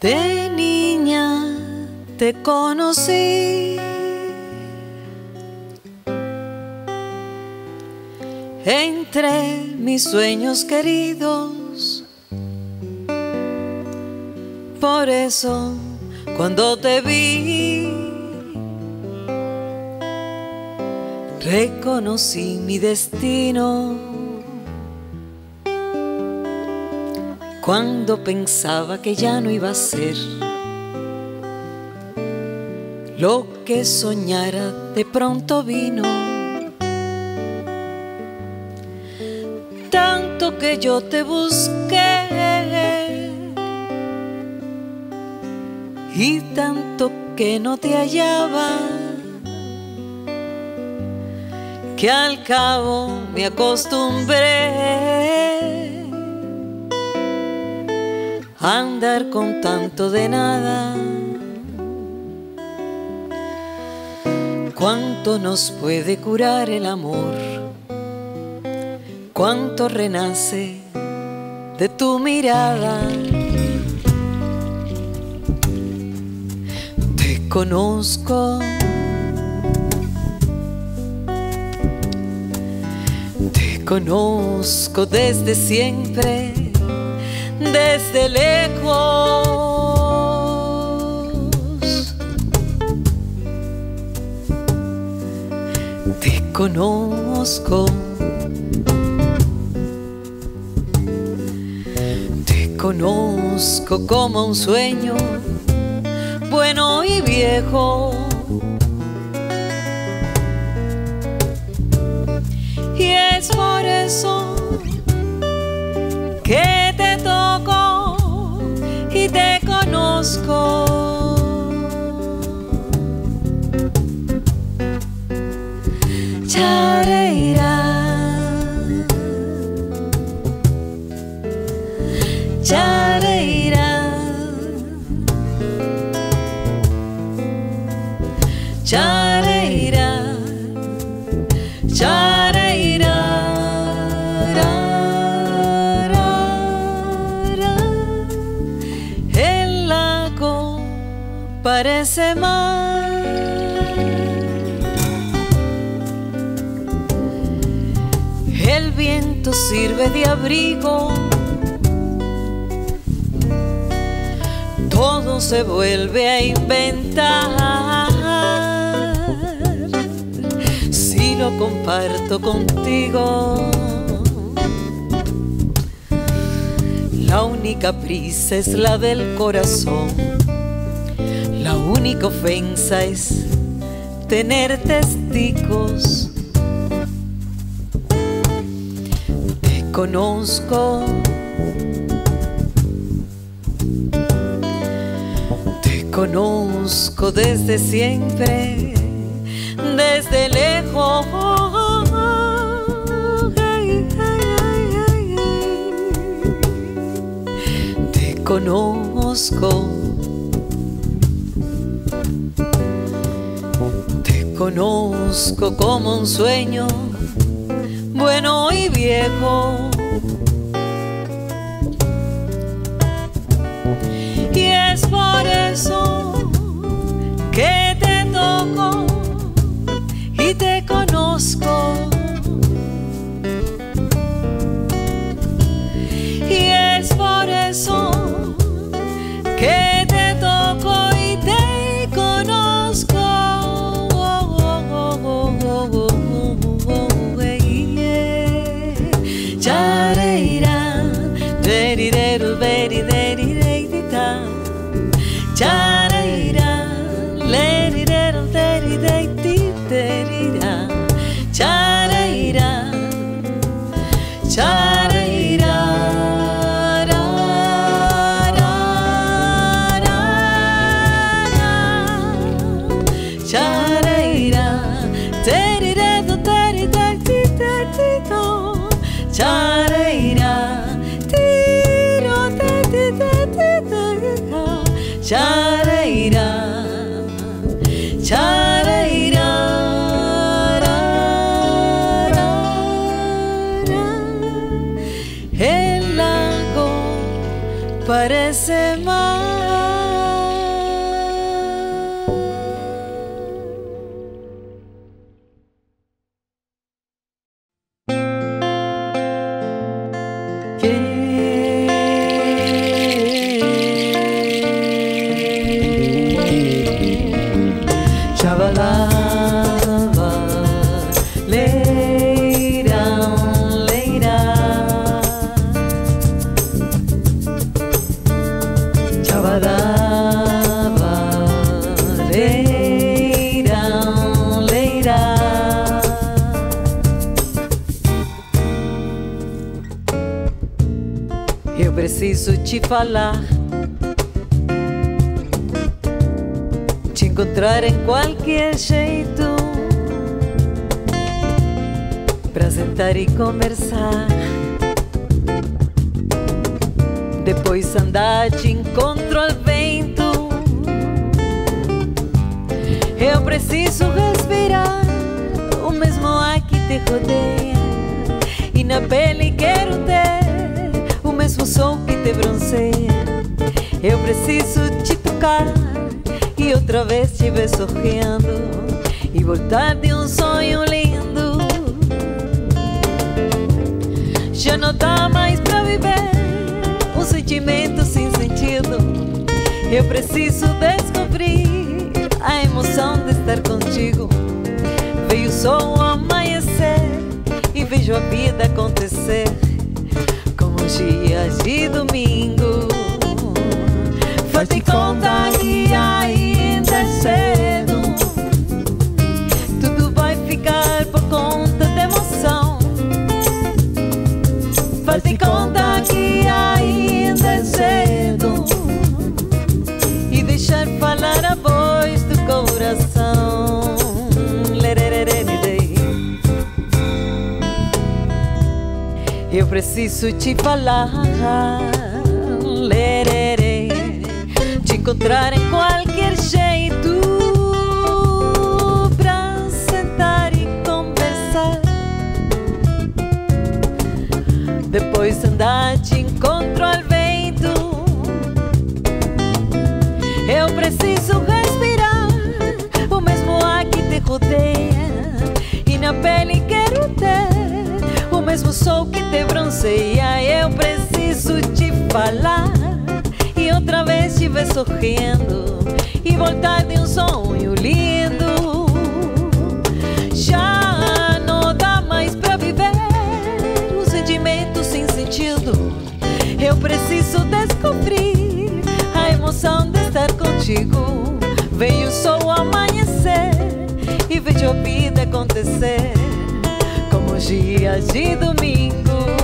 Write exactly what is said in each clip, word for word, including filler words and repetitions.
De niña te conocí, entre mis sueños queridos. Por eso cuando te vi, reconocí mi destino. Cuando pensaba que ya no iba a ser lo que soñara, de pronto vino. Tanto que yo te busqué y tanto que no te hallaba, que al cabo me acostumbré a andar con tanto de nada. Cuánto nos puede curar el amor, cuánto renace de tu mirada. Te conozco, te conozco desde siempre, desde lejos. Te conozco, te conozco como un sueño bueno y viejo. Y es por eso que te toco y te conozco. Chareira, chareira, chareira, chareira. El lago parece mar, el viento sirve de abrigo, todo se vuelve a inventar si lo comparto contigo. La única prisa es la del corazón, la única ofensa es tener testigos. Te conozco, te conozco desde siempre, desde lejos. Te conozco, te conozco como un sueño bueno y viejo. Y es por eso que te toco y te conozco. Y es por eso que te toco y te conozco. Chareira, derideru, beriderideidita. Chareira, lerideru, derideititerira. Chareira, chareira. Chareira, tiro, te, te, te, te, te, chareira, chareira, ra, ra, ra. El lago parece mar. preciso te falar, te encontrar em qualquer jeito, pra sentar e conversar. Depois andar de encontro ao vento. Eu preciso respirar o mesmo ar que te rodeia, e na pele quero ter o mesmo sol que te bronzeia. Eu preciso te tocar e outra vez te ver sorrindo e voltar de um sonho lindo. Já não dá mais pra viver um sentimento sem sentido. Eu preciso descobrir a emoção de estar contigo. Veio o sol amanhecer e vejo a vida acontecer como dias de domingo. Faz-te conta que ainda é cedo, tudo vai ficar por conta de emoção. Faz-te conta que ainda é cedo e deixar falar a voz do coração. Eu preciso te falar, te encontrar em qualquer jeito, pra sentar e conversar. Depois andar de encontro ao vento. Eu preciso respirar o mesmo ar que te rodeia, e na pele quero ter o mesmo sol que te bronzeia. Eu preciso te falar e outra vez te ver sorrindo e voltar de um sonho lindo. Já não dá mais pra viver um sentimento sem sentido. Eu preciso descobrir a emoção de estar contigo. Veio o sol amanhecer e vejo a vida acontecer como dias de domingo.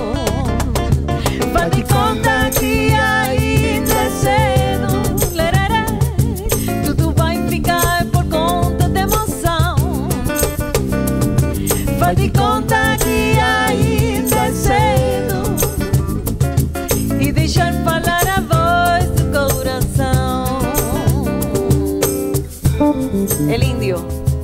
Faz-te conta que ainda é cedo, leraré, tudo vai ficar por conta de emoção. Faz-te conta que ainda é cedo e deixar falar a voz do coração. El Indio.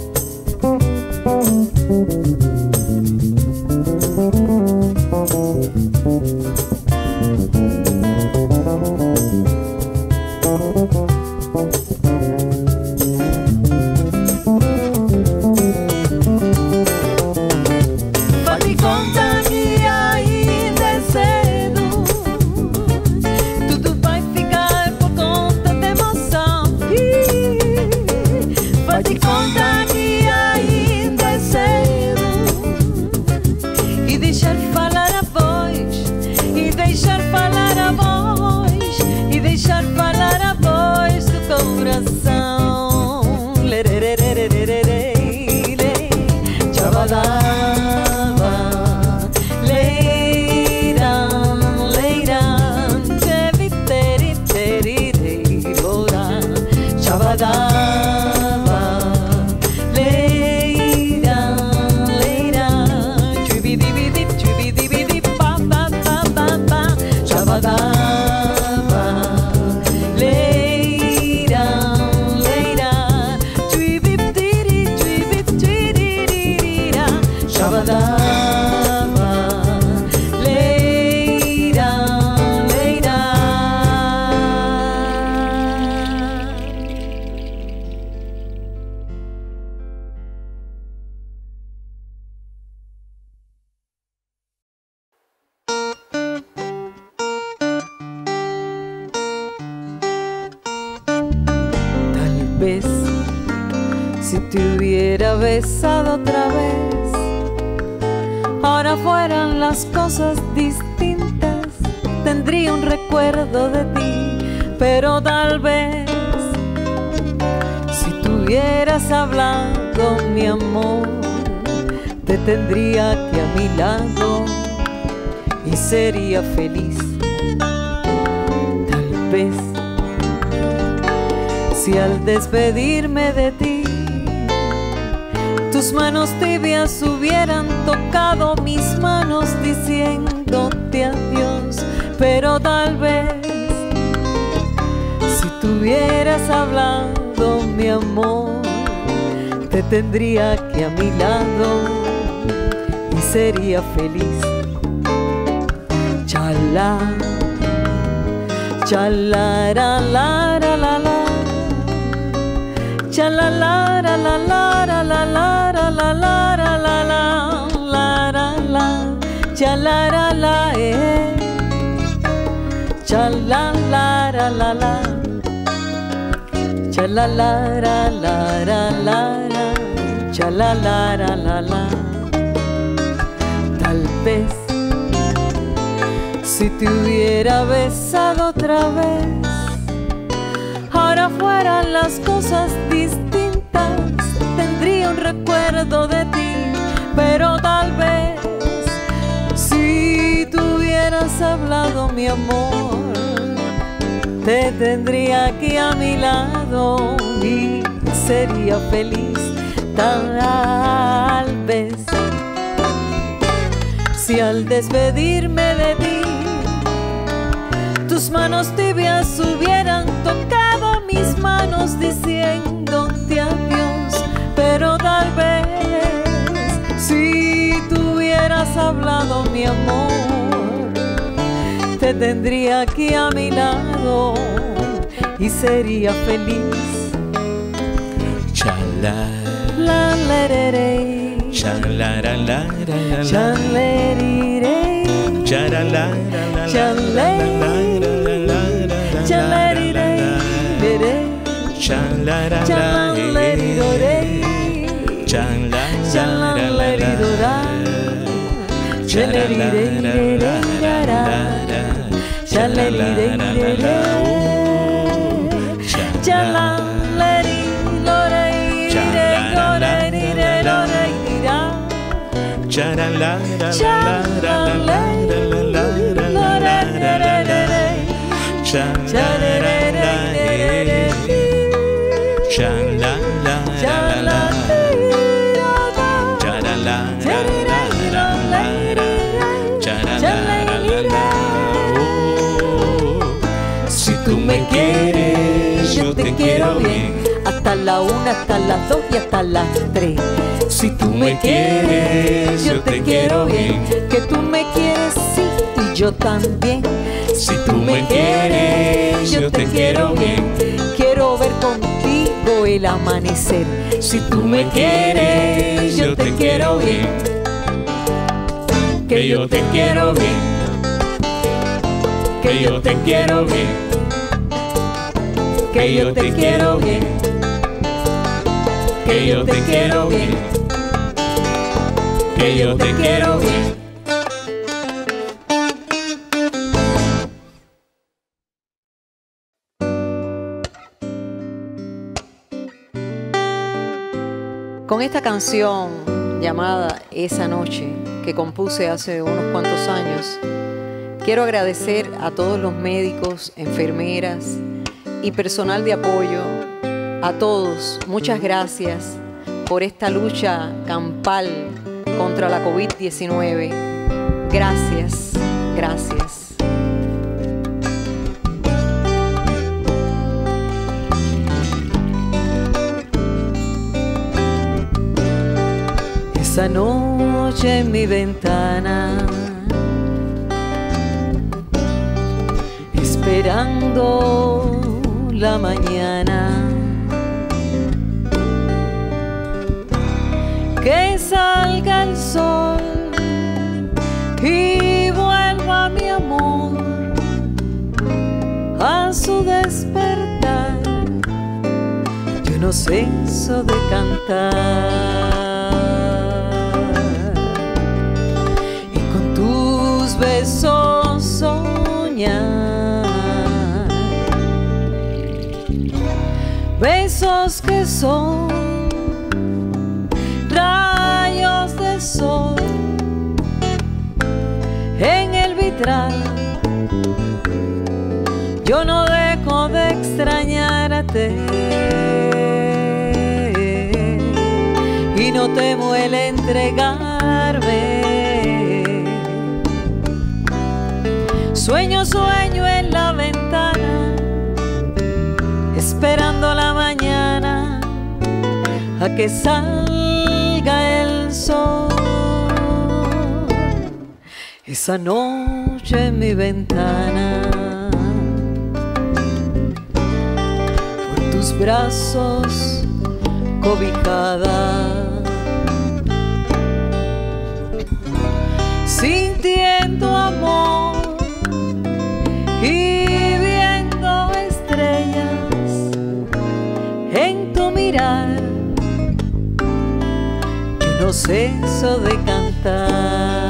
Faz-te conta que ainda é cedo, tudo vai ficar por conta de emoção. Faz-te conta que ainda é cedo e deixar falar a voz, e deixar falar a voz, e deixar falar a voz do coração. Chavadava, leiran, leiran, cheviteri, teri, teri, lora. Chavadava, leiran, leiran, chubidibidi, chubidibidi, pa, pa, pa, pa, pa. Chavadava, si te hubiera besado otra vez, ahora fueran las cosas distintas, tendría un recuerdo de ti, pero tal vez si tuvieras hablado, mi amor, te tendría aquí a mi lado y sería feliz. vez, si al despedirme de ti, tus manos tibias hubieran tocado mis manos diciéndote adiós, pero tal vez si tuvieras hablado, mi amor, te tendría aquí a mi lado y sería feliz. Chala, chala, la, la, la, la, la. Chala, la, la, la, la, la, la, la, la, la, la, la, la, la, la, la. Chala, la, la, eh. Chala, la, la, la, la. Chala, la, la, la, la, la, la. Chala, la, la, la, la. Tal vez si te hubiera besado otra vez, ahora fueran las cosas distintas, tendría un recuerdo de ti, pero tal vez si tú hubieras hablado, mi amor, te tendría aquí a mi lado y sería feliz. Tal vez si al despedirme de ti, tus manos tibias hubieran tocado mis manos diciéndote adiós, pero tal vez si tú hubieras hablado, mi amor, te tendría aquí a mi lado y sería feliz. Chala, la lerere, chala, la, la, la, la, chalerire, chala, la, la, la, si tú me quieres, yo te quiero bien, hasta la una, hasta las dos y hasta las tres. Si tú me quieres, yo te quiero bien, que tú me quieres, sí, y yo también. Si tú me quieres, yo te quiero bien, quiero ver contigo el amanecer. Si tú me quieres, yo te quiero bien, que yo te quiero bien, que yo te quiero bien, que yo te quiero bien, que yo te quiero bien, que yo te quiero bien. Con esta canción llamada Esa Noche, que compuse hace unos cuantos años, quiero agradecer a todos los médicos, enfermeras y personal de apoyo, a todos, muchas gracias por esta lucha campal contra la COVID diecinueve. Gracias, gracias. Esa noche en mi ventana, esperando la mañana, que salga el sol y vuelva mi amor a su despertar. Yo no ceso de cantar y con tus besos soñar, besos que son rayos de sol en el vitral yo no dejo de extrañarte y no temo el entregarme. Sueño, sueño en la ventana, esperando la mañana a que salga el sol. Esa noche en mi ventana, por tus brazos cobijada, sintiendo amor y viendo estrellas en tu mirar, yo no ceso de cantar.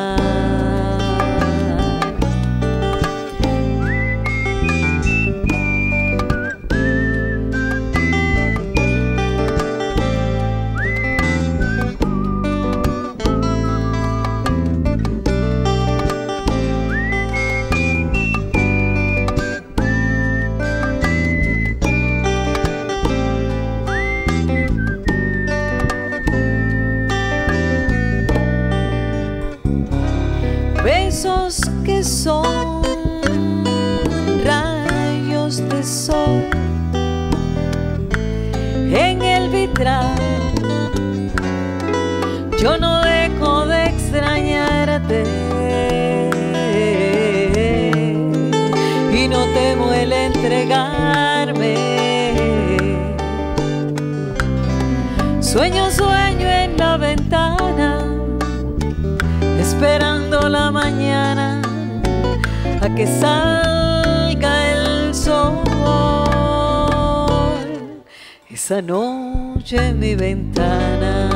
Besos que son rayos de sol en el vitral, yo no dejo de extrañarte y no temo el entregarme. Sueño, sueño en la ventana, esperando la mañana a que salga el sol. Esa noche en mi ventana,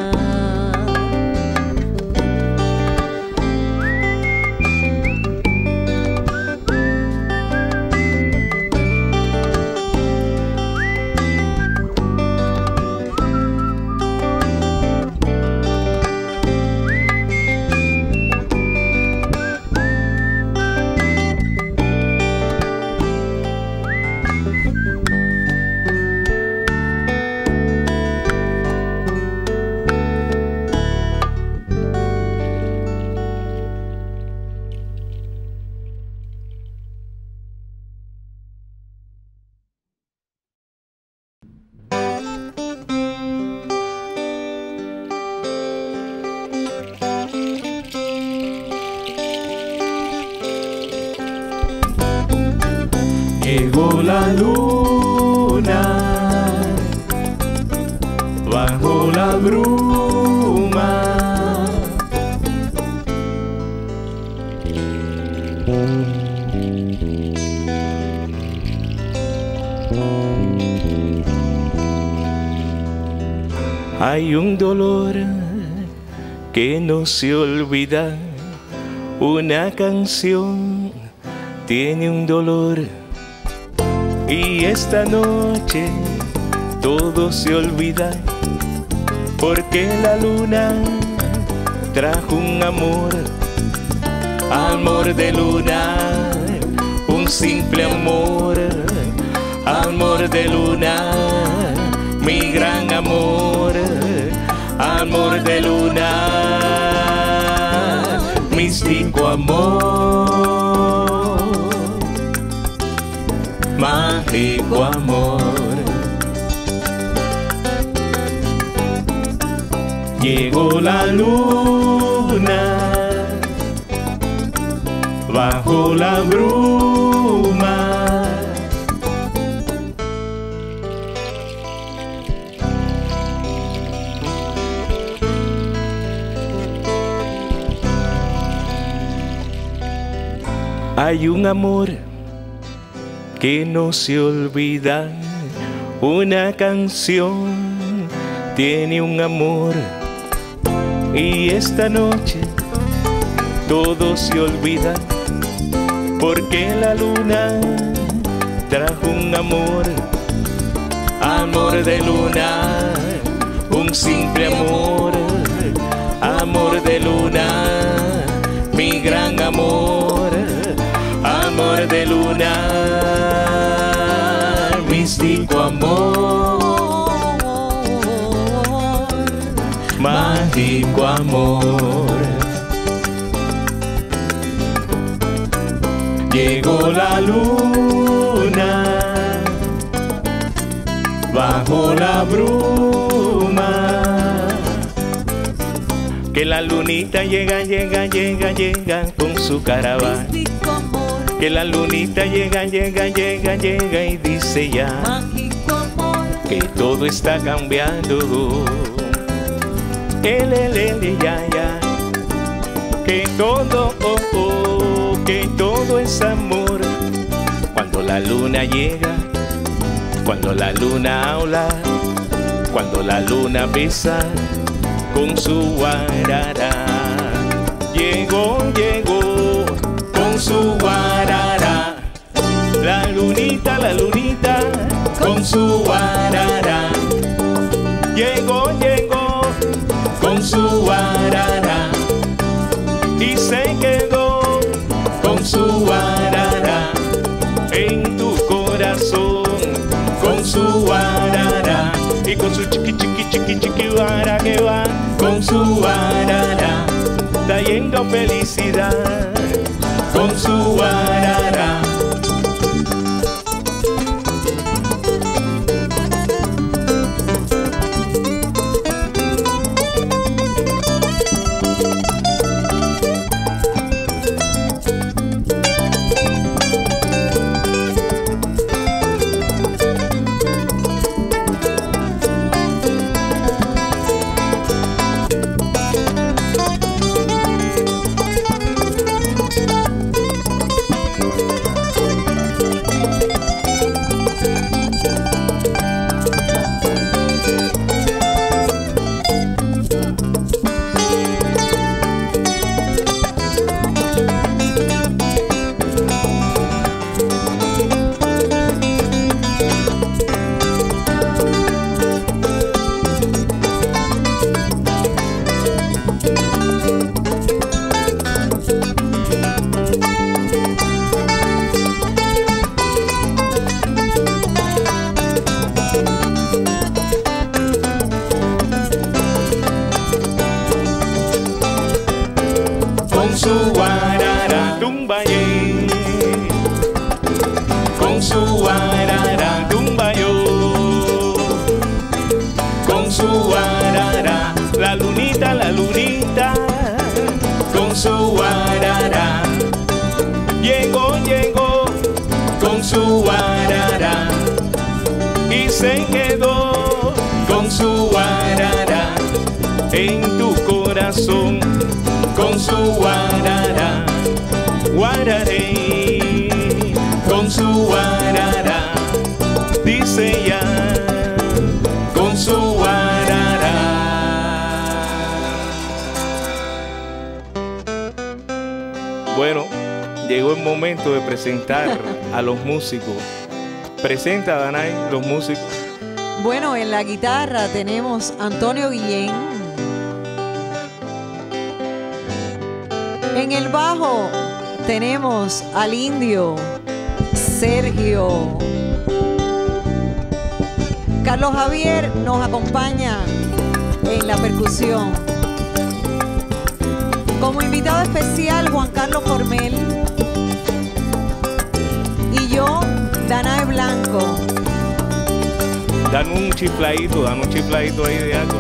llegó la luna bajo la bruma. Hay un dolor que no se olvida, una canción tiene un dolor. Y esta noche todo se olvida, porque la luna trajo un amor, amor de luna, un simple amor, amor de luna, mi gran amor, amor de luna, místico amor, mágico amor. Llegó la luna bajo la bruma. Hay un amor que no se olvida, una canción tiene un amor. Y esta noche todo se olvida, porque la luna trajo un amor, amor de luna, un simple amor, amor de luna, mi gran amor, amor de luna. místico amor, mágico amor. Llegó la luna bajo la bruma, que la lunita llega, llega, llega, llega con su caravana. Que la lunita llega, llega, llega, llega y dice ya que todo está cambiando. El, el, el, ya, ya. Que todo, oh, oh, que todo es amor. Cuando la luna llega, cuando la luna habla, cuando la luna besa con su guarara. Llegó, llegó con su guarara. La lunita, la lunita con su guarara. Llegó, llegó con su guarara y se quedó con su guarara en tu corazón, con su guarara y con su chiqui chiqui chiqui chiqui guara que va con su guarara, trayendo felicidad con su guarara. De presentar a los músicos. Presenta, Danay, los músicos. Bueno, en la guitarra tenemos Antonio Guillén. En el bajo tenemos al indio Sergio. Carlos Javier nos acompaña en la percusión. Como invitado especial, Juan Carlos Formel. Y yo, Danae Blanco. Dan un chifladito, dan un chifladito ahí de algo.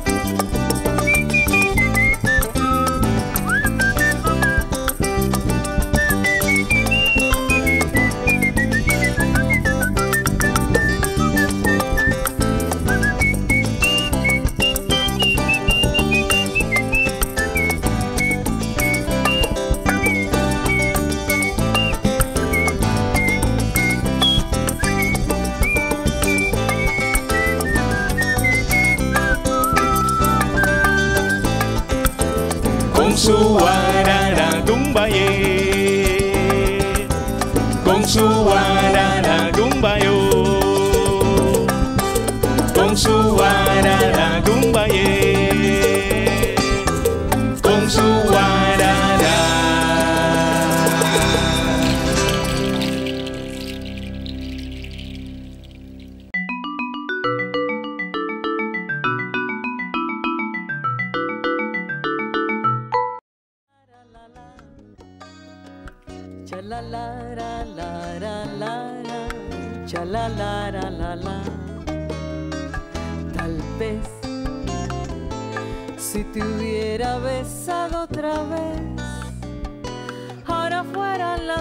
con su guarara tumbaye, con su guarara tumbayo, con su guarara tumbaye, con su guarara. la la la la la la, cha la la la la la. Tal vez si te hubiera besado otra vez, ahora fuera la